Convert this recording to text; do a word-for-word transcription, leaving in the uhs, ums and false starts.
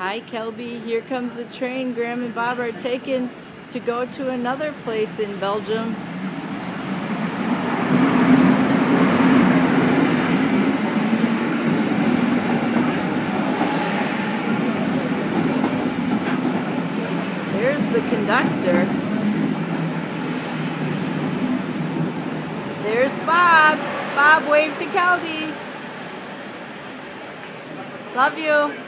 Hi, Kelby. Here comes the train Graham and Bob are taking to go to another place in Belgium. There's the conductor. There's Bob. Bob, wave to Kelby. Love you.